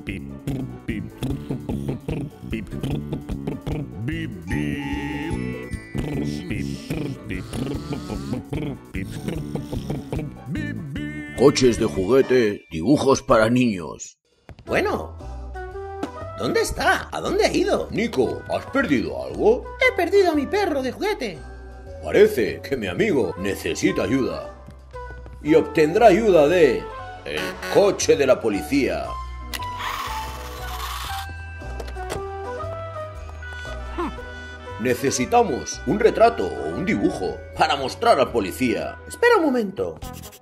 Coches de juguete, dibujos para niños. Bueno, ¿dónde está? ¿A dónde ha ido? Nico, ¿has perdido algo? He perdido a mi perro de juguete. Parece que mi amigo necesita ayuda. Y obtendrá ayuda de... el coche de la policía. Necesitamos un retrato o un dibujo para mostrar al policía. Espera un momento.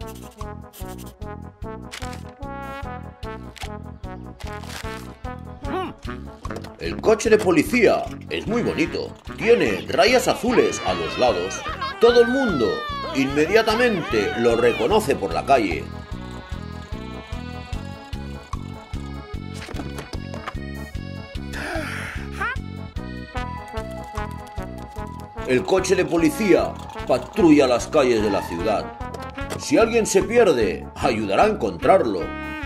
El coche de policía es muy bonito. Tiene rayas azules a los lados. Todo el mundo inmediatamente lo reconoce por la calle. El coche de policía patrulla las calles de la ciudad. Si alguien se pierde, ayudará a encontrarlo.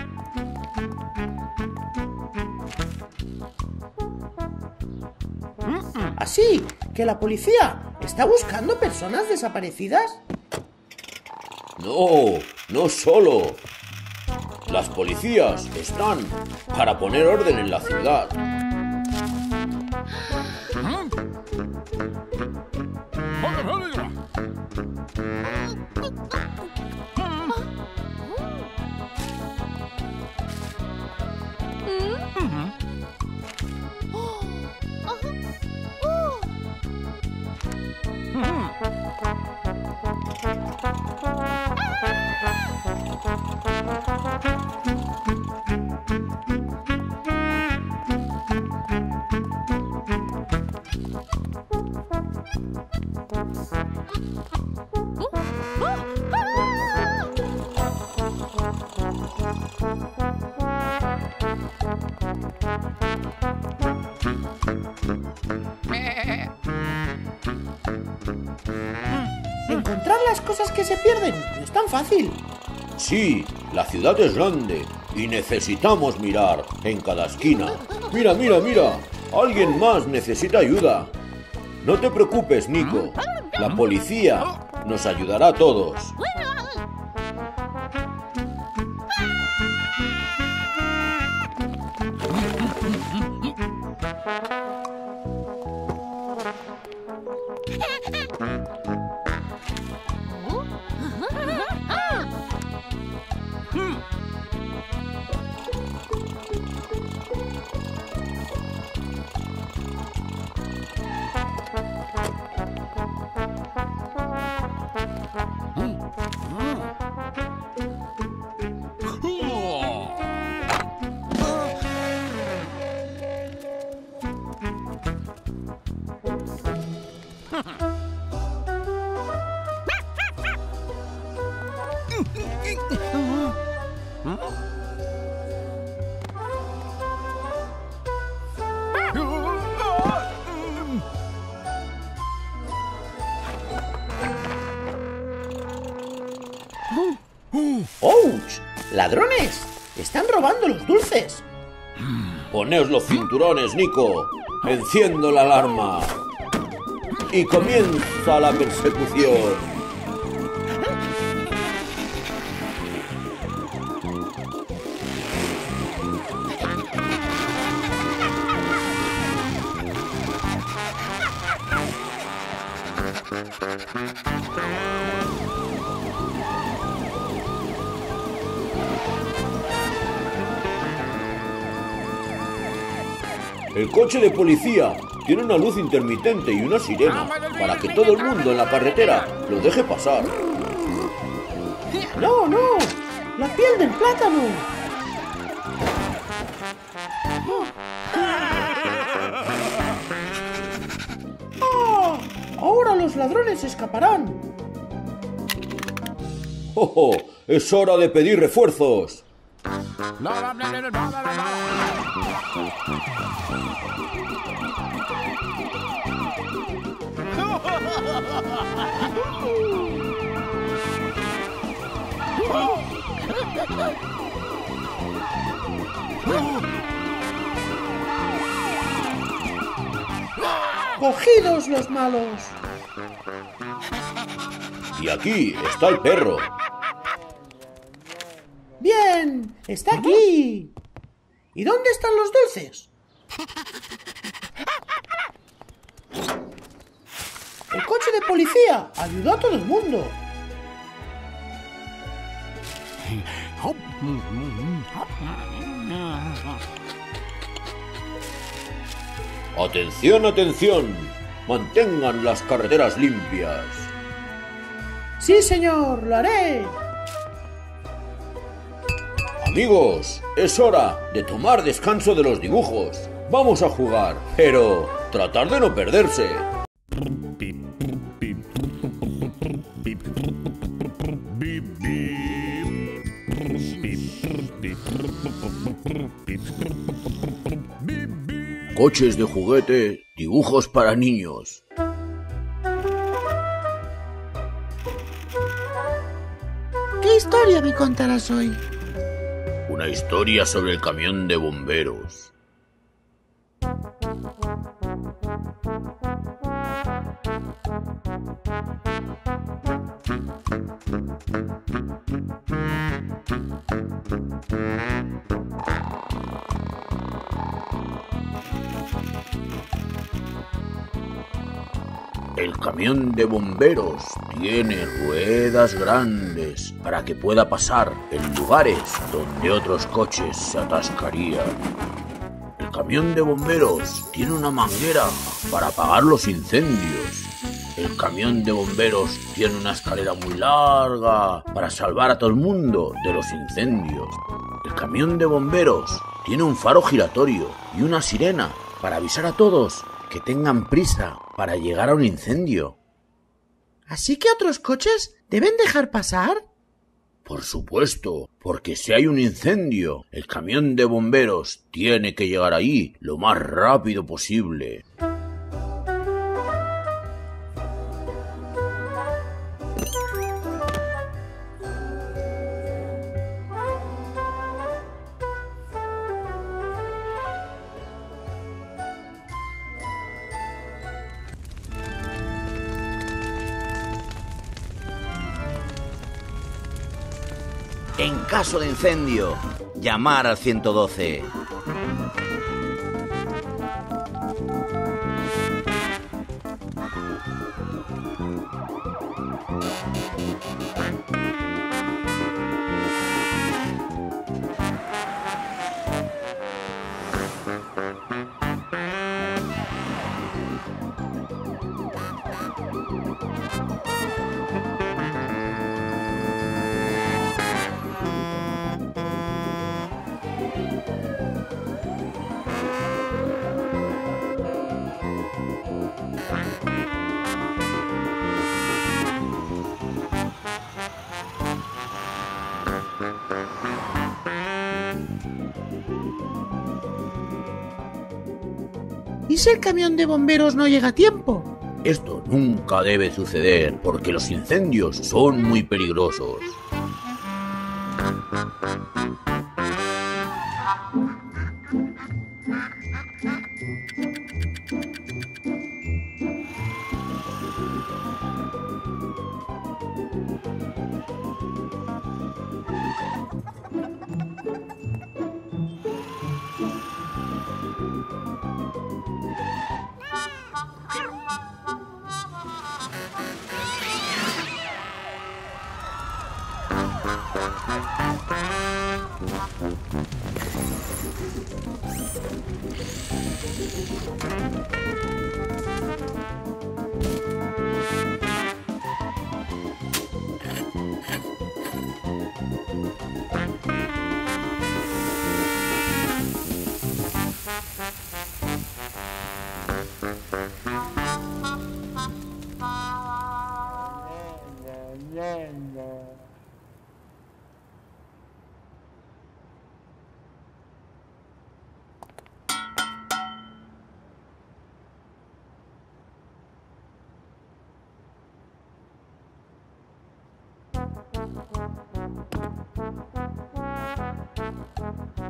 ¿Así que la policía está buscando personas desaparecidas? No, no solo. Las policías están para poner orden en la ciudad. Encontrar las cosas que se pierden no es tan fácil. Sí, la ciudad es grande y necesitamos mirar en cada esquina. Mira, mira, mira. Alguien más necesita ayuda. No te preocupes, Nico. La policía nos ayudará a todos. ¡Ouch! ¡Ladrones! ¡Están robando los dulces! Poneos los cinturones, Nico. Enciendo la alarma. Y comienza la persecución. El coche de policía tiene una luz intermitente y una sirena para que todo el mundo en la carretera lo deje pasar. ¡No, no! ¡La piel del plátano! ¡Ah! ¡Ahora los ladrones escaparán! ¡Oh, oh! ¡Es hora de pedir refuerzos! Cogidos los malos. Y aquí está el perro. Bien, está aquí. ¿Y dónde están los dulces? El coche de policía ayudó a todo el mundo. ¡Atención, atención! Mantengan las carreteras limpias. Sí, señor, lo haré. Amigos, es hora de tomar descanso de los dibujos. Vamos a jugar, pero tratar de no perderse. Coches de juguete, dibujos para niños. ¿Qué historia me contarás hoy? Una historia sobre el camión de bomberos. El camión de bomberos tiene ruedas grandes para que pueda pasar en lugares donde otros coches se atascarían. El camión de bomberos tiene una manguera para apagar los incendios. El camión de bomberos tiene una escalera muy larga para salvar a todo el mundo de los incendios. El camión de bomberos tiene un faro giratorio y una sirena para avisar a todos que tengan prisa para llegar a un incendio. ¿Así que otros coches deben dejar pasar? Por supuesto, porque si hay un incendio, el camión de bomberos tiene que llegar allí lo más rápido posible. En caso de incendio, llamar al 112. ¿Y si el camión de bomberos no llega a tiempo? Esto nunca debe suceder porque los incendios son muy peligrosos.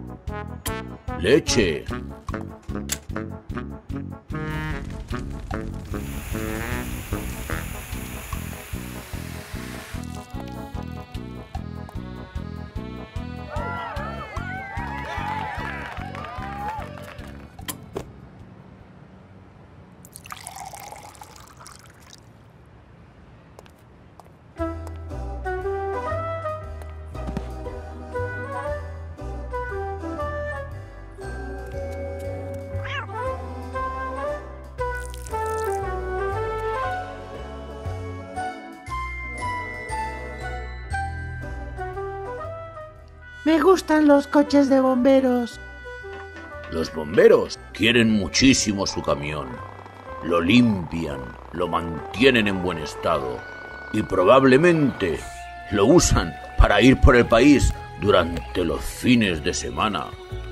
Leche. Me gustan los coches de bomberos. Los bomberos quieren muchísimo su camión. Lo limpian, lo mantienen en buen estado y probablemente lo usan para ir por el país durante los fines de semana.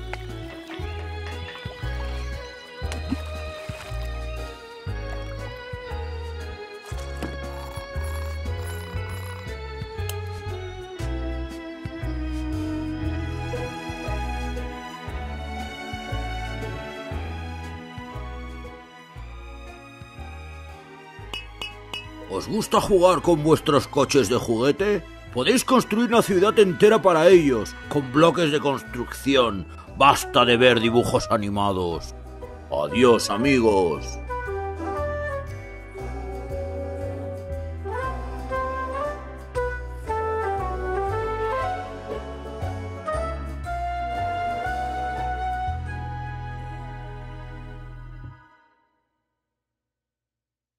¿Os gusta jugar con vuestros coches de juguete? Podéis construir una ciudad entera para ellos, con bloques de construcción. Basta de ver dibujos animados. Adiós, amigos.